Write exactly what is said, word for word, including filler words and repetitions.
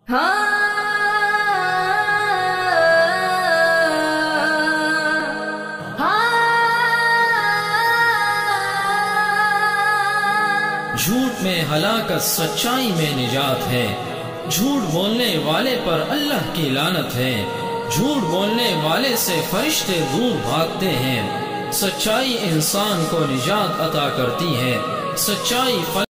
हाँ हाँ। झूठ में हलाकत, सच्चाई में निजात है। झूठ बोलने वाले पर अल्लाह की लानत है। झूठ बोलने वाले से फरिश्ते दूर भागते हैं। सच्चाई इंसान को निजात अता करती है। सच्चाई